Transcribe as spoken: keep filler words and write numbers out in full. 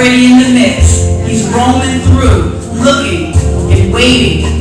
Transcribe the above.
already in the mix. He's roaming through, looking and waiting